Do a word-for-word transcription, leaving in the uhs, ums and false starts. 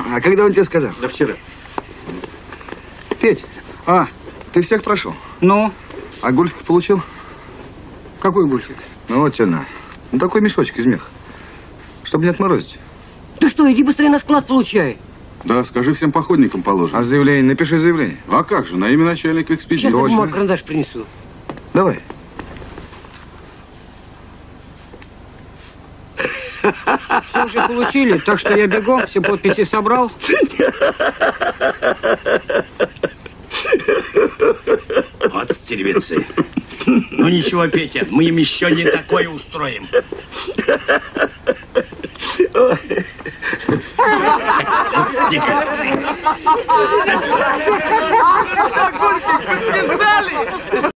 А когда он тебе сказал? Да вчера. Петь, А, ты всех прошел? ну? А гульфик получил? Какой гульфик? Ну вот тебе на. Ну такой мешочек из меха. Чтобы не отморозить. Ты что, иди быстрее на склад получай. Да, скажи всем походникам положено. А заявление? Напиши заявление. А как же, на имя начальника экспедиции. Сейчас я Точно. бумаг, карандаш принесу. Давай. Все уже получили, так что я бегом, все подписи собрал. Вот стервецы. Ну ничего, Петя, мы им еще не такое устроим. Вот стервецы.